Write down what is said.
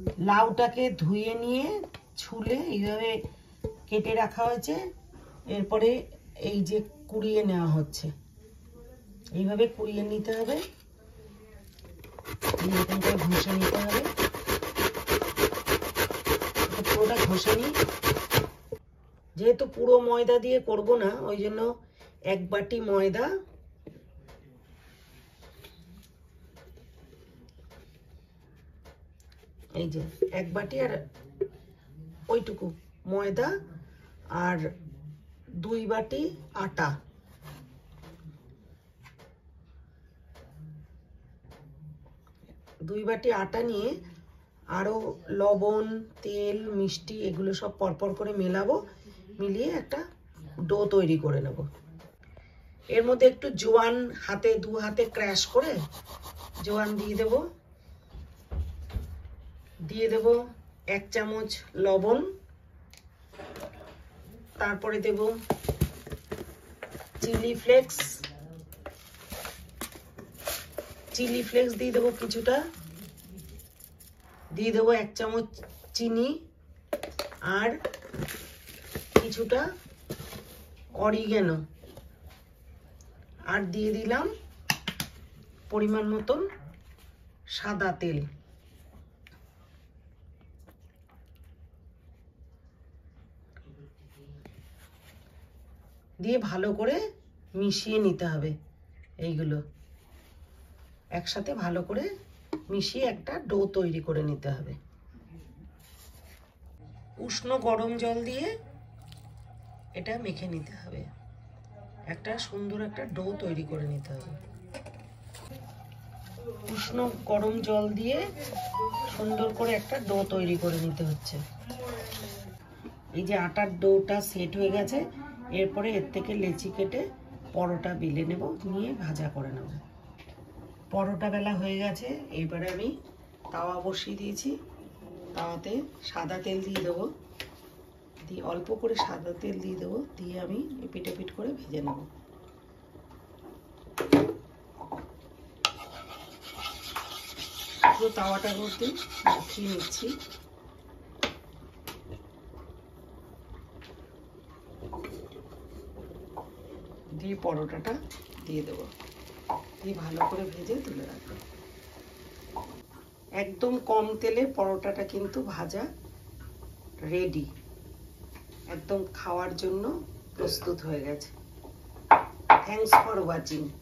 লাউটাকে ধুয়ে নিয়ে ছুলে এইভাবে কেটে রাখা হয়েছে। এরপরে এই যে কুড়িয়ে নেওয়া হচ্ছে, এইভাবে কুড়িয়ে নিতে হবে, এরকম করে ঘষে নিতে হবে। পুরোটা ঘষে নিই। যেহেতু পুরো ময়দা দিয়ে করব না, ওই জন্য 1 বাটি ময়দা, এই যে 1 বাটি আর ওইটুকু ময়দা, আর 2 বাটি আটা। দুই বাটি আটা নিয়ে আরো লবণ, তেল, মিষ্টি এগুলো সব পরপর করে মেলাবো, মিলিয়ে একটা ডো তৈরি করে নেব। এর মধ্যে একটু জোয়ান হাতে 2 হাতে ক্র্যাশ করে জোয়ান দিয়ে দেব। দিয়ে দেব 1 চামচ লবণ, তারপরে দেব চিলি ফ্লেক্স দিয়ে দেবো কিছুটা, দিয়ে দেবো 1 চামচ চিনি, আর কিছুটা অরিগ্যানো, আর দিয়ে দিলাম পরিমাণ মতন সাদা তেল। দিয়ে ভালো করে মিশিয়ে নিতে হবে। এইগুলো একসাথে ভালো করে মিশিয়ে একটা ডো তৈরি করে নিতে হবে। উষ্ণ গরম জল দিয়ে এটা মেখে নিতে হবে, একটা সুন্দর একটা ডো তৈরি করে নিতে হবে। উষ্ণ গরম জল দিয়ে সুন্দর করে একটা ডো তৈরি করে নিতে হচ্ছে। এই যে আটার ডোটা সেট হয়ে গেছে, এরপরে এর থেকে লেচি কেটে পরোটা বেলে নেব, নিয়ে ভাজা করে নেব। পরোটা বেলা হয়ে গেছে, এবারে আমি তাওয়া বসিয়ে দিয়েছি। তাওয়াতে সাদা তেল দিয়ে দেবো, দিয়ে অল্প করে সাদা তেল দিয়ে দেবো, দিয়ে আমি এপিট এপিট করে ভেজে নেব। পুরো তাওয়াটার মধ্যে মাখিয়ে নিচ্ছি। দিয়ে পরোটাটা দিয়ে দেবো, দিয়ে ভালো করে ভেজে তুলে রাখবো। একদম কম তেলে পরোটাটা কিন্তু ভাজা রেডি, একদম খাওয়ার জন্য প্রস্তুত হয়ে গেছে। Thanks for watching.